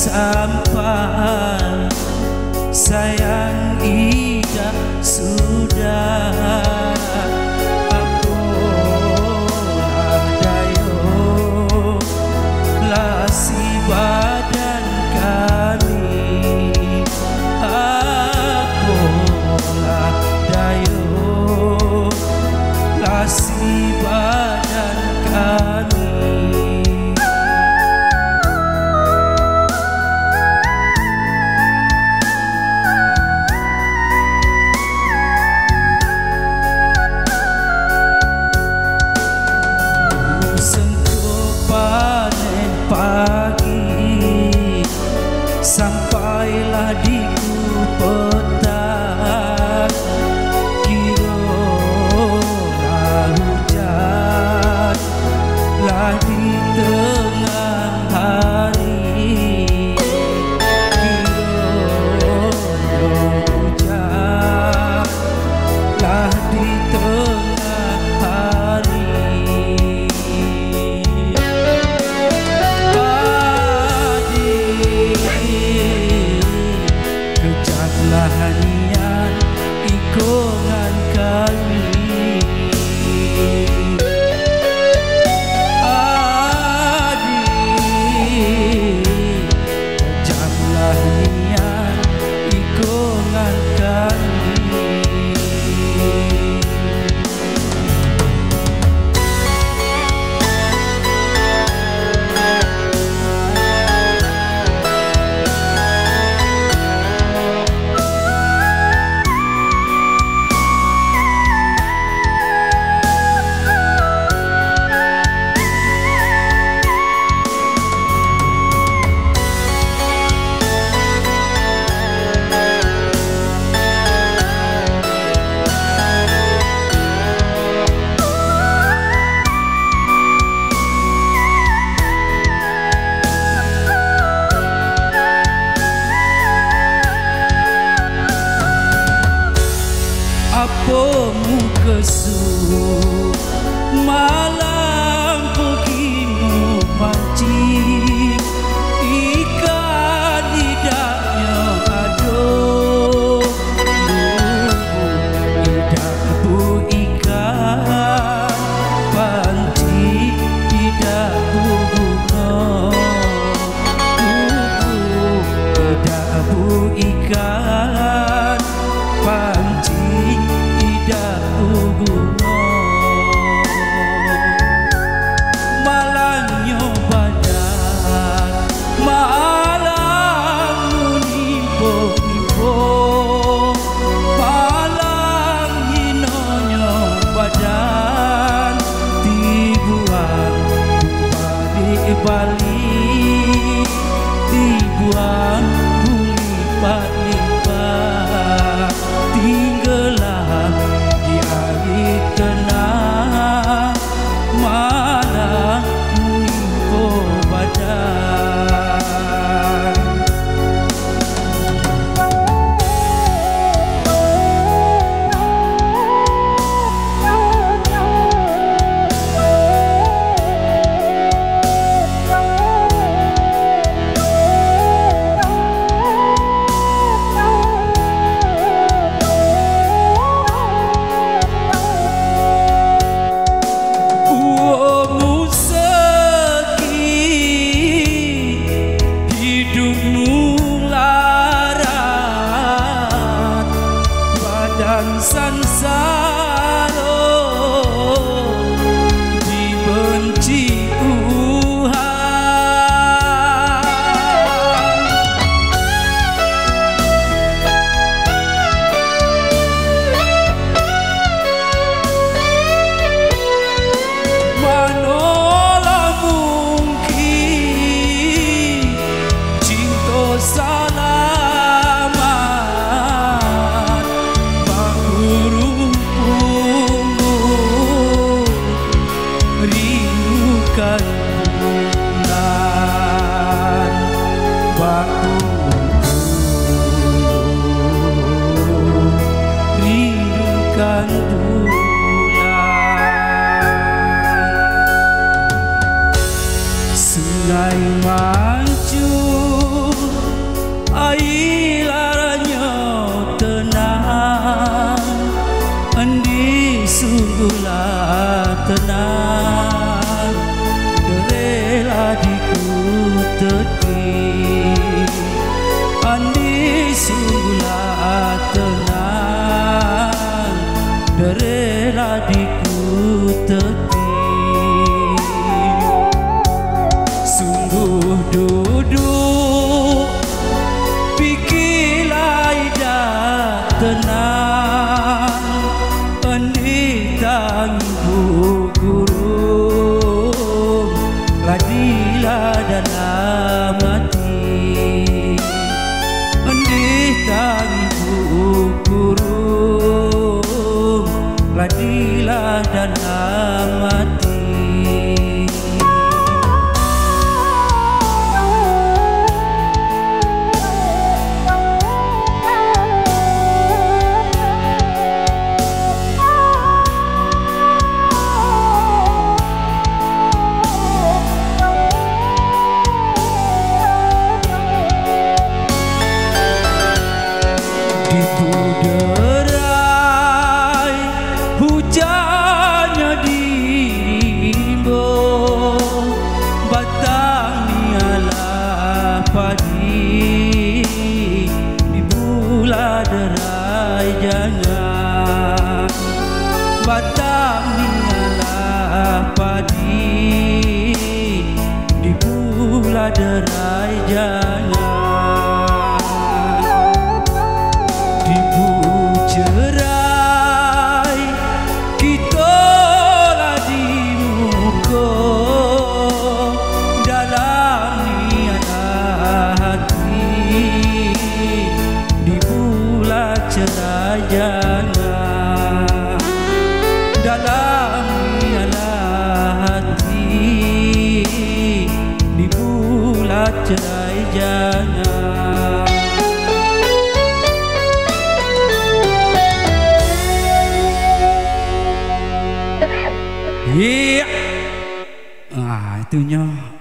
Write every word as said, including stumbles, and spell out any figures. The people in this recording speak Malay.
sampai, sayang Ida sudah. Apalah dayo lasi badan kami, apalah dayo lasi badan kami. Pagi sampailah di petang, kira hujan lah di tengah hari, kira hujan lah di tengah hari. Lahanian ikongan kami, adik jamlah nian ikongan kami. Apa muka su malam pergimu mancing, ikan hidapnya aduh, hidup bu ikan pancing, hidup bu bunga, hidup bu ikan pancing bunga. Malangnya badan malang menimpo-nimpo, malang hinonya badan dibuang balik-balik, dibuang lipat-lipat, tinggalan di air tenang, malah menimpa badan. Dan sansaro dibenci Tuhan, manolah mungkin cinta salah rumput tepi. Sungguh duduk pikirlah dah tenang, pendetang guru ladilah dalam hati. Pendetang guru ladilah dalam hati. Dibuderai hujannya dimbo, batang nialah padi, dibuderai jangan. Batang nialah padi, dibuderai jangan. Cerai kita lah di muka, dalam niat hati, dibulat cerai jangan. Dalam niat hati, dibulat cerai jangan. Iya, ah itunya.